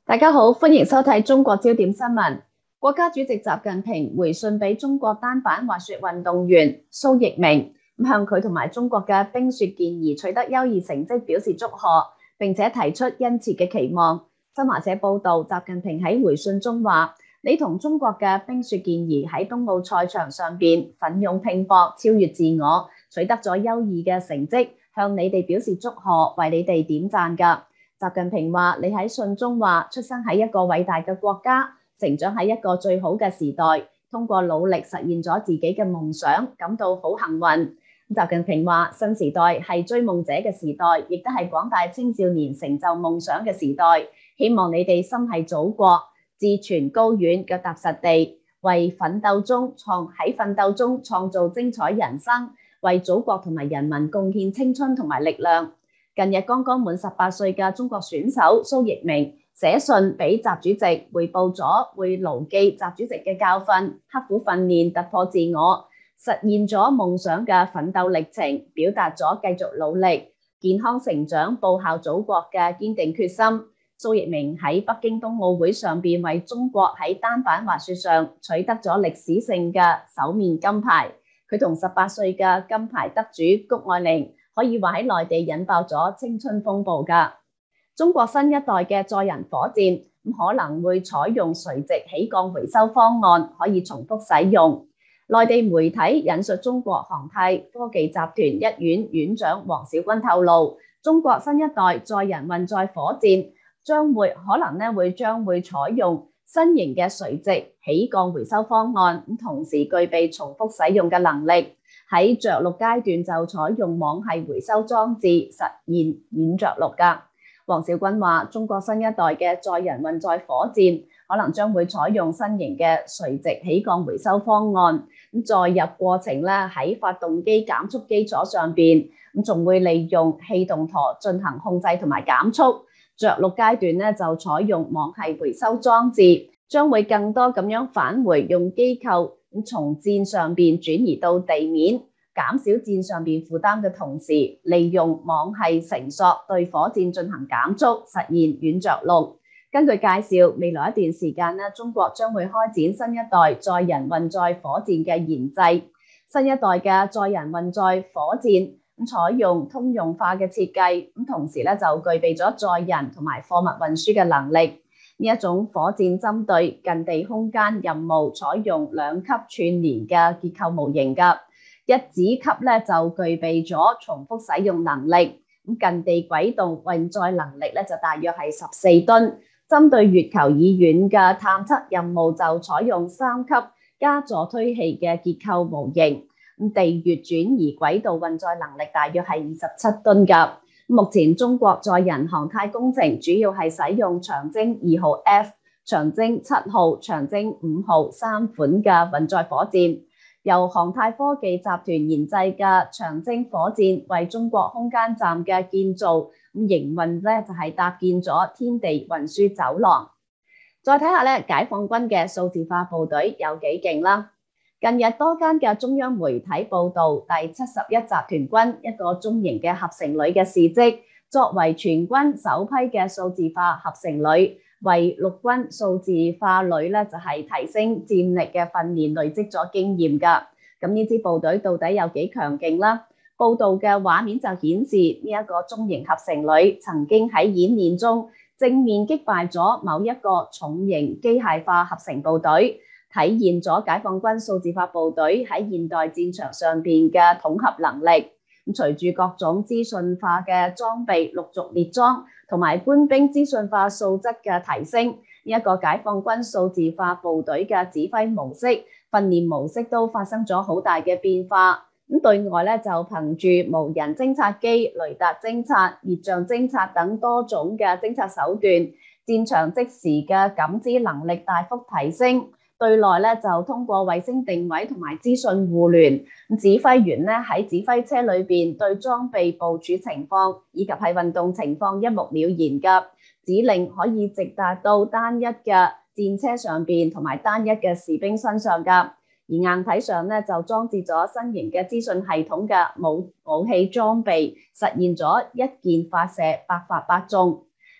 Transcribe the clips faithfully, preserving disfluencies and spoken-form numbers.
大家好，歡迎收睇中國焦點新聞。國家主席習近平回信俾中國單板滑雪運動員蘇翊鳴，咁向佢同埋中國嘅冰雪健兒取得優異成績表示祝賀，並且提出殷切嘅期望。新華社報道，習近平喺回信中話：你同中國嘅冰雪健兒喺冬奧賽場上邊奮勇拼搏，超越自我，取得咗優異嘅成績，向你哋表示祝賀，為你哋點讚㗎。習近平話：你喺信中話，出生喺一個偉大嘅國家，成長喺一個最好嘅時代，通過努力實現咗自己嘅夢想，感到好幸運。習近平話：新時代係追夢者嘅時代，亦都係廣大青少年成就夢想嘅時代。希望你哋心繫祖國，志存高遠，腳踏實地，為奮鬥中創喺奮鬥中創造精彩人生，為祖國同埋人民貢獻青春同埋力量。近日剛剛滿十八歲嘅中國選手蘇翊鳴寫信俾習主席，彙報咗會牢記習主席嘅教訓，刻苦訓練，突破自我，實現咗夢想嘅奮鬥歷程，表達咗繼續努力、健康成長、報效祖國嘅堅定決心。蘇翊鳴喺北京冬奧會上邊為中國喺單板滑雪上取得咗歷史性嘅首面金牌。佢同十八歲嘅金牌得主谷愛凌可以話喺內地引爆咗青春風暴㗎。中國新一代嘅載人火箭可能會採用垂直起降回收方案，可以重複使用。內地媒體引述中國航太科技集團一院院長王小軍透露，中國新一代載人運載火箭將會可能咧會將會採用新型嘅垂直起降回收方案，同時具備重複使用嘅能力。喺着陸階段就採用網繫回收裝置實現軟着陸㗎。王小軍話：中國新一代嘅載人運載火箭可能將會採用新型嘅垂直起降回收方案，咁載入過程咧喺發動機減速基礎上邊，咁仲會利用氣動舵進行控制同埋減速。着陸階段咧就採用網繫回收裝置，將會更多咁樣返回用機構。從箭上邊轉移到地面，減少箭上邊負擔嘅同時，利用網繫繩索對火箭進行減速，實現軟着陸。根據介紹，未來一段時間咧，中國將會開展新一代載人運載火箭嘅研製。新一代嘅載人運載火箭咁採用通用化嘅設計，咁同時咧就具備咗載人同埋貨物運輸嘅能力。呢一種火箭針對近地空間任務採用兩級串聯嘅結構模型㗎，一子級咧就具備咗重複使用能力，咁近地軌道運載能力咧就大約係十四噸。針對月球以遠嘅探測任務就採用三級加助推器嘅結構模型，咁地月轉移軌道運載能力大約係二十七噸㗎。目前中國載人航太工程主要係使用長征二號 F、長征七號、長征五號三款嘅運載火箭，由航太科技集團研製嘅長征火箭為中國空間站嘅建造咁營運咧就係搭建咗天地運輸走廊。再睇下咧，解放軍嘅數字化部隊有幾勁啦！近日多間嘅中央媒體報導第七十一集團軍一個中型嘅合成旅嘅事蹟，作為全軍首批嘅數字化合成旅，為陸軍數字化旅咧就係提升戰力嘅訓練累積咗經驗㗎。咁呢支部隊到底有幾強勁啦？報導嘅畫面就顯示呢一個中型合成旅曾經喺演練中正面擊敗咗某一個重型機械化合成部隊，體現咗解放軍數字化部隊喺現代戰場上邊嘅統合能力。咁隨住各種資訊化嘅裝備陸續列裝，同埋官兵資訊化素質嘅提升，呢一個解放軍數字化部隊嘅指揮模式、訓練模式都發生咗好大嘅變化。咁對外咧就憑住無人偵察機、雷達偵察、熱像偵察等多種嘅偵察手段，戰場即時嘅感知能力大幅提升。對內咧就通過衛星定位同埋資訊互聯，指揮員咧喺指揮車裏邊對裝備部署情況以及係運動情況一目了然嘅指令，可以直達到單一嘅戰車上邊同埋單一嘅士兵身上㗎。而硬體上咧就裝置咗新型嘅資訊系統嘅武武器裝備，實現咗一箭發射百發百中。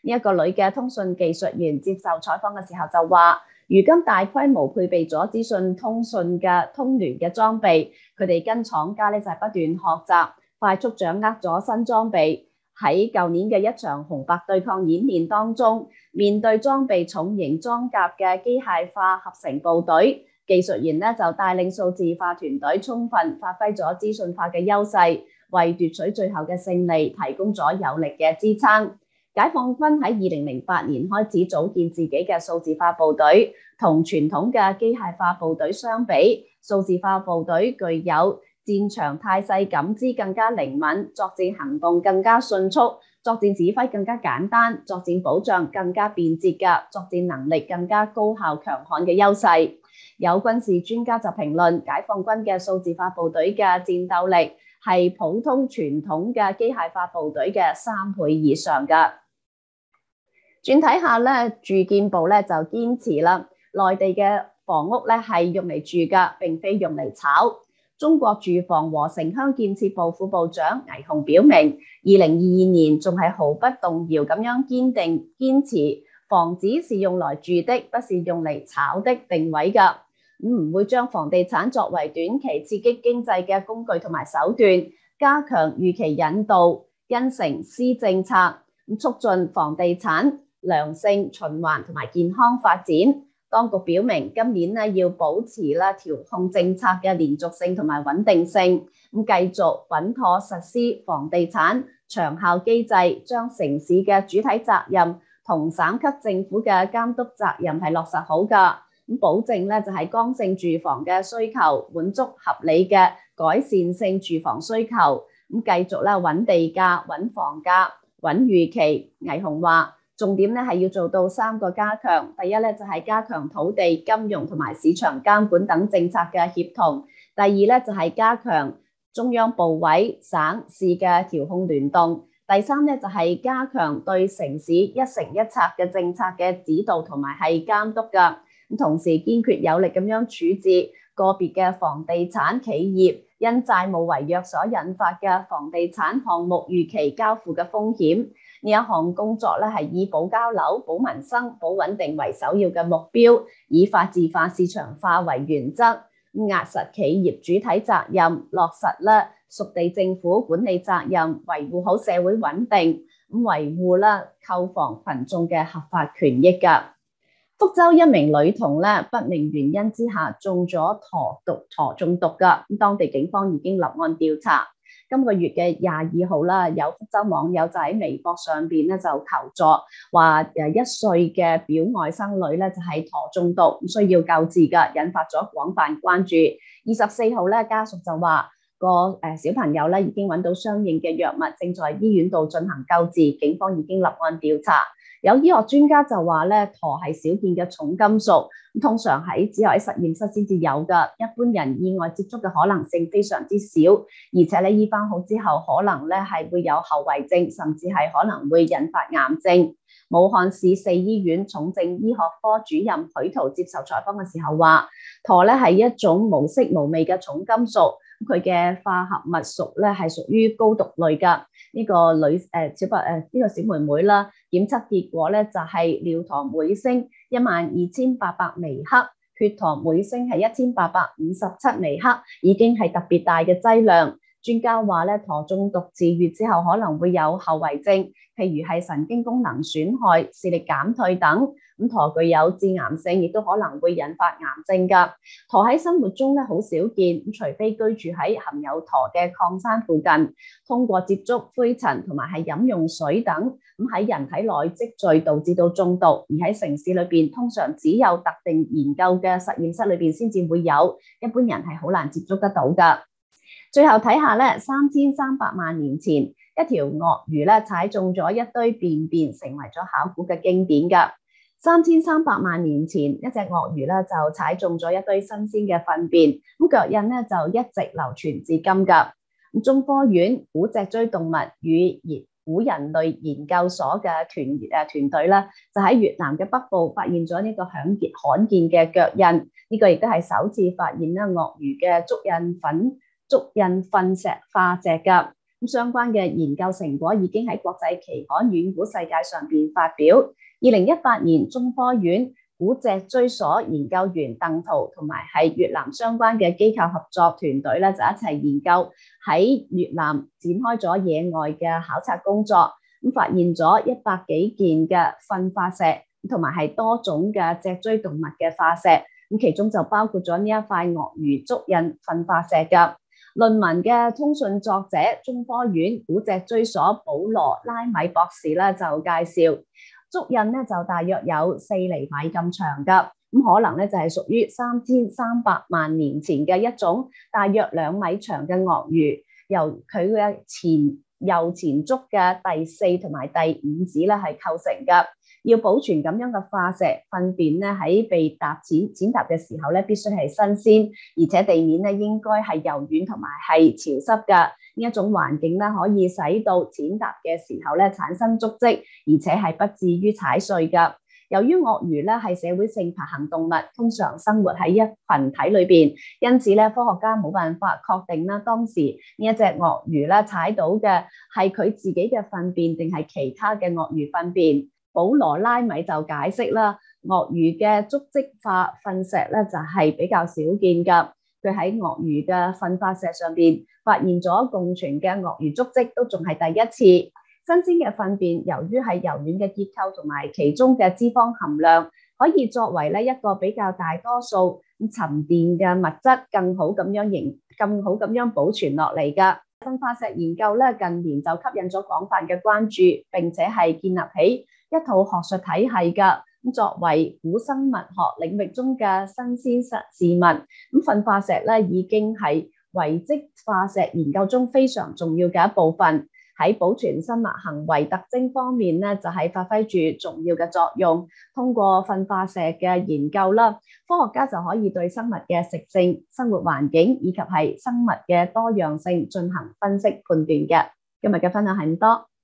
呢一個女嘅通訊技術員接受採訪嘅時候就話，如今大規模配備咗資訊通訊嘅通聯嘅裝備，佢哋跟廠家咧就係不斷學習，快速掌握咗新裝備。喺舊年嘅一場紅白對抗演練當中，面對裝備重型裝甲嘅機械化合成部隊，技術員咧就帶領數字化團隊充分發揮咗資訊化嘅優勢，為奪取最後嘅勝利提供咗有力嘅支撐。解放軍喺二零零八年開始組建自己嘅數字化部隊，同傳統嘅機械化部隊相比，數字化部隊具有戰場態勢感知更加靈敏，作戰行動更加迅速，作戰指揮更加簡單，作戰保障更加便捷嘅作戰能力更加高效強悍嘅優勢。有軍事專家就評論，解放軍嘅數字化部隊嘅戰鬥力係普通傳統嘅機械化部隊嘅三倍以上㗎。轉睇下咧，住建部咧就堅持啦，內地嘅房屋咧係用嚟住㗎，並非用嚟炒。中國住房和城鄉建設部副部長倪虹表明，二零二二年仲係毫不動搖咁樣堅定堅持房子是用來住的，不是用嚟炒的定位㗎，唔會將房地產作為短期刺激經濟嘅工具同埋手段，加強預期引導、因城施政策，咁促進房地產良性循環同埋健康發展。當局表明，今年咧要保持啦調控政策嘅連續性同埋穩定性，咁繼續穩妥實施房地產長效機制，將城市嘅主體責任同省級政府嘅監督責任係落實好㗎，咁保證咧就係剛性住房嘅需求，滿足合理嘅改善性住房需求，咁繼續咧穩地價、穩房價、穩預期。倪虹話，重點咧係要做到三個加強，第一咧就係加強土地、金融同埋市場監管等政策嘅協同；第二咧就係加強中央部委、省市嘅調控聯動；第三咧就係加強對城市一城一策嘅政策嘅指導同埋係監督㗎。咁同時堅決有力咁樣處置個別嘅房地產企業因債務違約所引發嘅房地產項目逾期交付嘅風險。呢一項工作咧係以保交樓、保民生、保穩定為首要嘅目標，以法治化、市場化為原則，壓實企業主體責任，落實咧屬地政府管理責任，維護好社會穩定，咁維護啦購房群眾嘅合法權益㗎。福州一名女童咧不明原因之下中咗駝毒駝中毒㗎，咁當地警方已經立案調查。今個月嘅廿二號啦，有福州網友就喺微博上邊咧就求助，話誒一歲嘅表外甥女咧就係駝中毒，需要救治㗎，引發咗廣泛關注。二十四號咧，家屬就話個誒小朋友咧已經揾到相應嘅藥物，正在醫院度進行救治，警方已經立案調查。有醫學專家就話咧，駝係少見嘅重金屬，通常喺只有喺實驗室先至有㗎，一般人意外接觸嘅可能性非常之少，而且咧醫翻好之後，可能咧係會有後遺症，甚至係可能會引發癌症。武漢市四醫院重症醫學科主任許圖接受採訪嘅時候話，駝咧係一種無色無味嘅重金屬。佢嘅化合物屬咧係屬於高毒類㗎。呢、這個女誒、呃、小白誒呢個小妹妹啦，檢測結果咧就係尿糖每升一萬二千八百微克，血糖每升係一千八百五十七微克，已經係特別大嘅劑量。專家話咧，駝中毒治愈之後可能會有後遺症，譬如係神經功能損害、視力減退等。咁駝具有致癌性，亦都可能會引發癌症㗎。駝喺生活中咧好少見，除非居住喺含有駝嘅礦山附近，通過接觸灰塵同埋係飲用水等，咁喺人體內積聚導致到中毒。而喺城市裏邊，通常只有特定研究嘅實驗室裏邊先至會有，一般人係好難接觸得到㗎。最後睇下咧，三千三百萬年前，一條鱷魚咧踩中咗一堆便便，成為咗考古嘅經典㗎。三千三百萬年前，一隻鱷魚咧就踩中咗一堆新鮮嘅糞便，咁腳印咧就一直流傳至今㗎。咁中科院古脊椎動物與古人類研究所嘅團誒團隊咧，就喺越南嘅北部發現咗呢個罕見罕見嘅腳印，呢、這個亦都係首次發現咧鱷魚嘅足印粉。足印糞石化石㗎。 咁相關嘅研究成果已經喺國際期刊《遠古世界》上邊發表。二零一八年，中科院古脊椎所研究員鄧濤同埋係越南相關嘅機構合作團隊咧，就一齊研究喺越南展開咗野外嘅考察工作，咁發現咗一百幾件嘅糞化石，同埋係多種嘅脊椎動物嘅化石，咁其中就包括咗呢一塊鱷魚足印糞化石㗎。論文嘅通訊作者中科院古脊椎所保羅拉米博士咧就介紹，足印咧就大約有四厘米咁長㗎，咁可能咧就係屬於三千三百萬年前嘅一種大約兩米長嘅鱷魚，由佢嘅前右前足嘅第四同埋第五指咧係構成㗎。要保存咁樣嘅化石糞便咧，喺被踏踐踐踏嘅時候咧，必須係新鮮，而且地面咧應該係柔軟同埋係潮濕嘅。呢一種環境咧，可以使到踐踏嘅時候咧產生足跡，而且係不至於踩碎㗎。由於鱷魚咧係社會性爬行動物，通常生活喺一群體裏邊，因此咧科學家冇辦法確定啦當時呢一隻鱷魚咧踩到嘅係佢自己嘅糞便定係其他嘅鱷魚糞便。保羅拉米就解釋啦，鱷魚嘅足跡化糞石咧就係比較少見㗎。佢喺鱷魚嘅糞化石上邊發現咗共存嘅鱷魚足跡，都仲係第一次。新鮮嘅糞便由於係柔軟嘅結構同埋其中嘅脂肪含量，可以作為咧一個比較大多數咁沉澱嘅物質，更好咁樣形更好咁樣保存落嚟㗎。糞化石研究咧近年就吸引咗廣泛嘅關注，並且係建立起一套學術體系㗎。咁作為古生物學領域中嘅新鮮實事物，咁糞化石咧已經係遺跡化石研究中非常重要嘅一部分。喺保存生物行為特徵方面咧，就係發揮住重要嘅作用。通過糞化石嘅研究啦，科學家就可以對生物嘅食性、生活環境以及係生物嘅多樣性進行分析判斷嘅。今日嘅分享係咁多。